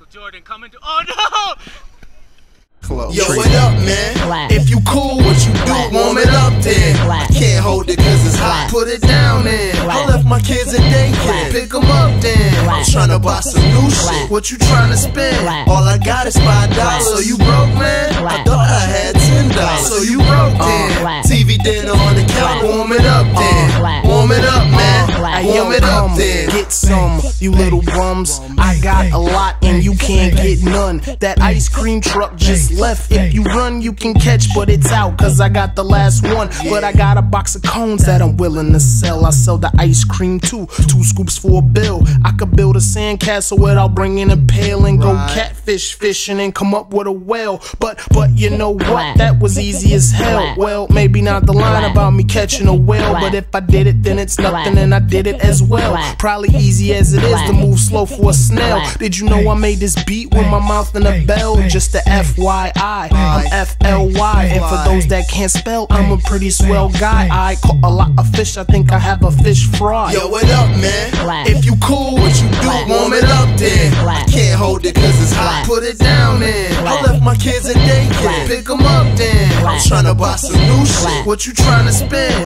Jordan coming to. Oh no! Yo, what up, man? If you cool, what you do, warm it up then. I can't hold it cause it's hot, put it down then. I left my kids in daycare, pick them up then. I'm tryna buy some new shit, what you tryna spend? All I got is $5, so you broke, man? I thought I had $10, so you broke then. TV dinner on the counter, warm it up then. Warm it up, man. Warm it up then. Get some, you little bums. I got a lot and you can't get none. That ice cream truck just left. If you run, you can catch, but it's out, cause I got the last one. But I got a box of cones that I'm willing to sell. I sell the ice cream too, 2 scoops for a bill. I could build a sandcastle without bringing a pail and go catfish fishing and come up with a whale. But you know what? That was easy as hell. Well, maybe not the line about me catching a whale, but if I did it, then it's nothing and I did it as well. Probably easy as it is to move slow for a snail. Did you know I made this beat with my mouth in a bell? Just the FYI, I'm FLY. And for those that can't spell, I'm a pretty swell guy. I caught a lot of fish, I think I have a fish fry. Yo, what up, man? If you cool, what you do, warm it up then. I can't hold it cause it's hot, put it down then. I left my kids in daycare, pick them up then. I'm tryna buy some new shit, what you tryna spend?